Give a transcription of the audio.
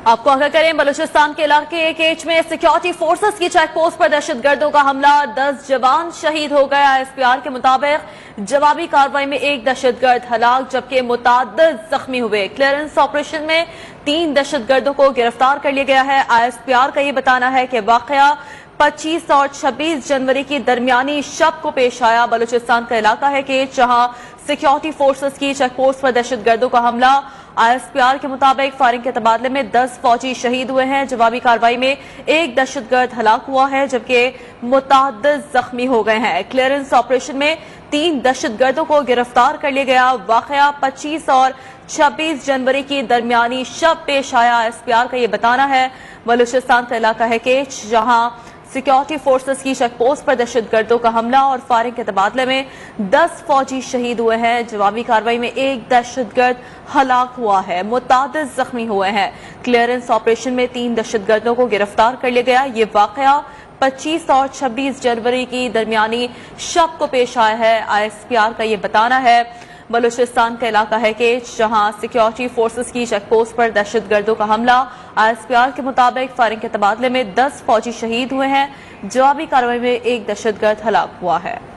आपको आगाह करें, बलूचिस्तान के इलाके केच में सिक्योरिटी फोर्सेस की चेक पोस्ट पर दहशतगर्दों का हमला, 10 जवान शहीद हो गए। ISPR के मुताबिक जवाबी कार्रवाई में एक दहशतगर्द हलाक जबकि मुताद्दिद जख्मी हुए। क्लियरेंस ऑपरेशन में 3 दहशतगर्दों को गिरफ्तार कर लिया गया है। ISPR का यह बताना है कि वाकया 25 और 26 जनवरी की दरमियानी शब को पेश आया। बलूचिस्तान का इलाका है कि जहां सिक्योरिटी फोर्सेस की चेक पोस्ट पर दहशतगर्दों का हमला। ISPR के मुताबिक फायरिंग के तबादले में 10 फौजी शहीद हुए हैं। जवाबी कार्रवाई में एक दहशतगर्द हलाक हुआ है जबकि मुताद्दिद जख्मी हो गए हैं। क्लियरेंस ऑपरेशन में 3 दहशतगर्दों को गिरफ्तार कर लिया गया। वाकया 25 और 26 जनवरी की दरमियानी शब पेश आया। ISPR का यह बताना है। बलूचिस्तान का इलाका है कि जहां सिक्योरिटी फोर्सेस की चेक पोस्ट पर दहशतगर्दों का हमला और फायरिंग के तबादले में 10 फौजी शहीद हुए हैं। जवाबी कार्रवाई में एक दहशतगर्द हलाक हुआ है, मुतादिद जख्मी हुए हैं। क्लियरेंस ऑपरेशन में 3 दहशतगर्दों को गिरफ्तार कर लिया गया। ये वाकया 25 और 26 जनवरी की दरमियानी शब को पेश आया है। ISPR का ये बताना है। बलूचिस्तान का इलाका है कि जहां सिक्योरिटी फोर्सेस की चेक पोस्ट पर दहशतगर्दों का हमला। ISPR के मुताबिक फायरिंग के तबादले में 10 फौजी शहीद हुए हैं। जवाबी कार्रवाई में एक दहशतगर्द हलाक हुआ है।